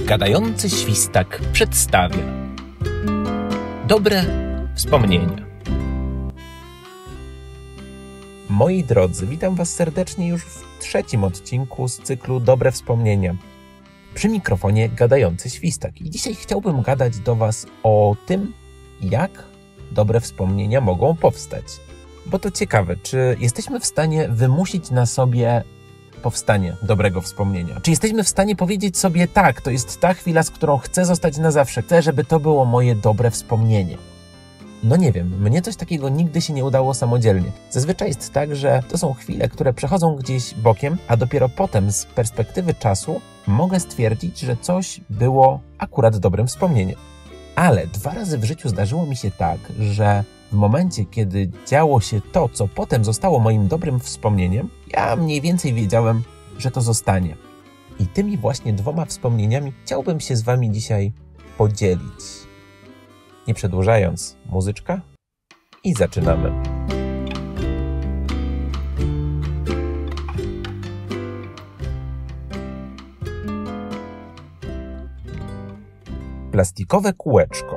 Gadający Świstak przedstawia dobre wspomnienia. Moi drodzy, witam Was serdecznie już w trzecim odcinku z cyklu Dobre Wspomnienia. Przy mikrofonie Gadający Świstak. I dzisiaj chciałbym gadać do Was o tym, jak dobre wspomnienia mogą powstać. Bo to ciekawe, czy jesteśmy w stanie wymusić na sobie powstanie dobrego wspomnienia? Czy jesteśmy w stanie powiedzieć sobie, tak, to jest ta chwila, z którą chcę zostać na zawsze, chcę, żeby to było moje dobre wspomnienie? No nie wiem, mnie coś takiego nigdy się nie udało samodzielnie. Zazwyczaj jest tak, że to są chwile, które przechodzą gdzieś bokiem, a dopiero potem z perspektywy czasu mogę stwierdzić, że coś było akurat dobrym wspomnieniem. Ale 2 razy w życiu zdarzyło mi się tak, że w momencie, kiedy działo się to, co potem zostało moim dobrym wspomnieniem, ja mniej więcej wiedziałem, że to zostanie. I tymi właśnie 2 wspomnieniami chciałbym się z Wami dzisiaj podzielić. Nie przedłużając, muzyczka i zaczynamy. Plastikowe kółeczko.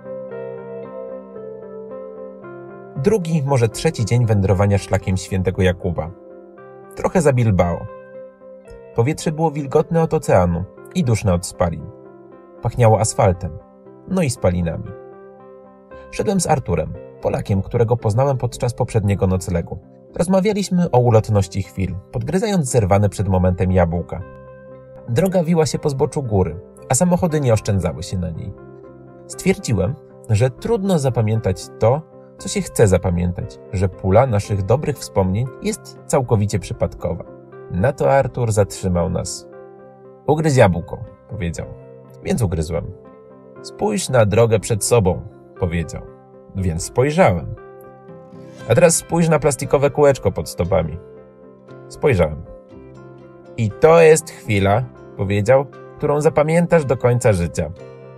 Drugi, może trzeci dzień wędrowania szlakiem Świętego Jakuba. Trochę za Bilbao. Powietrze było wilgotne od oceanu i duszne od spalin. Pachniało asfaltem, no i spalinami. Szedłem z Arturem, Polakiem, którego poznałem podczas poprzedniego noclegu. Rozmawialiśmy o ulotności chwil, podgryzając zerwane przed momentem jabłka. Droga wiła się po zboczu góry, a samochody nie oszczędzały się na niej. Stwierdziłem, że trudno zapamiętać to, co się chce zapamiętać, że pula naszych dobrych wspomnień jest całkowicie przypadkowa. Na to Artur zatrzymał nas. Ugryź jabłko, powiedział. Więc ugryzłem. Spójrz na drogę przed sobą, powiedział. Więc spojrzałem. A teraz spójrz na plastikowe kółeczko pod stopami. Spojrzałem. I to jest chwila, powiedział, którą zapamiętasz do końca życia.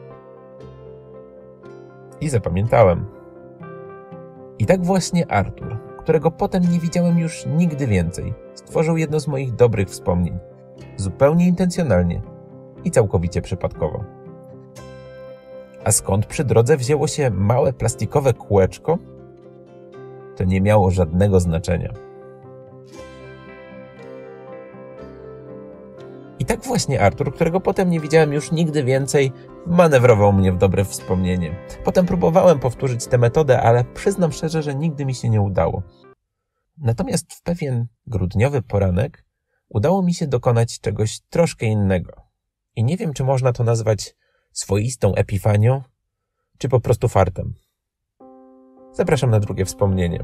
I zapamiętałem. I tak właśnie Artur, którego potem nie widziałem już nigdy więcej, stworzył jedno z moich dobrych wspomnień. Zupełnie intencjonalnie i całkowicie przypadkowo. A skąd przy drodze wzięło się małe plastikowe kółeczko? To nie miało żadnego znaczenia. I tak właśnie Artur, którego potem nie widziałem już nigdy więcej, manewrował mnie w dobre wspomnienie. Potem próbowałem powtórzyć tę metodę, ale przyznam szczerze, że nigdy mi się nie udało. Natomiast w pewien grudniowy poranek udało mi się dokonać czegoś troszkę innego. I nie wiem, czy można to nazwać swoistą epifanią, czy po prostu fartem. Zapraszam na drugie wspomnienie.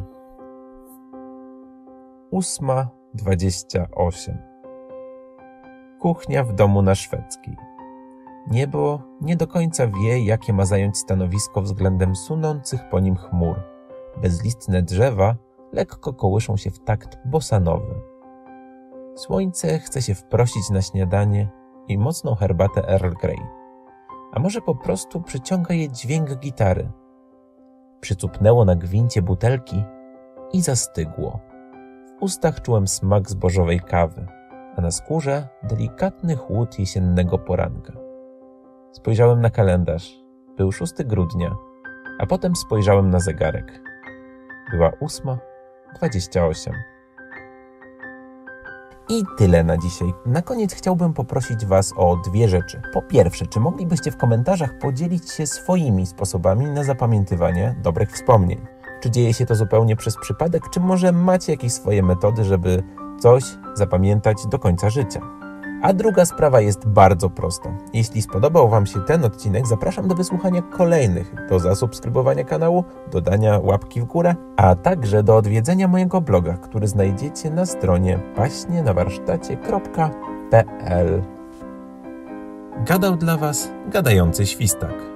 8:28. Kuchnia w domu na Szwedzkiej. Niebo nie do końca wie, jakie ma zająć stanowisko względem sunących po nim chmur. Bezlistne drzewa lekko kołyszą się w takt bossanowy. Słońce chce się wprosić na śniadanie i mocną herbatę Earl Grey. A może po prostu przyciąga je dźwięk gitary. Przycupnęło na gwincie butelki i zastygło. W ustach czułem smak zbożowej kawy, a na skórze delikatny chłód jesiennego poranka. Spojrzałem na kalendarz. Był 6 grudnia, a potem spojrzałem na zegarek. Była 8:28. I tyle na dzisiaj. Na koniec chciałbym poprosić Was o 2 rzeczy. Po pierwsze, czy moglibyście w komentarzach podzielić się swoimi sposobami na zapamiętywanie dobrych wspomnień? Czy dzieje się to zupełnie przez przypadek, czy może macie jakieś swoje metody, żeby coś zapamiętać do końca życia? A druga sprawa jest bardzo prosta. Jeśli spodobał Wam się ten odcinek, zapraszam do wysłuchania kolejnych, do zasubskrybowania kanału, dodania łapki w górę, a także do odwiedzenia mojego bloga, który znajdziecie na stronie paśnienawarsztacie.pl. Gadał dla Was Gadający Świstak.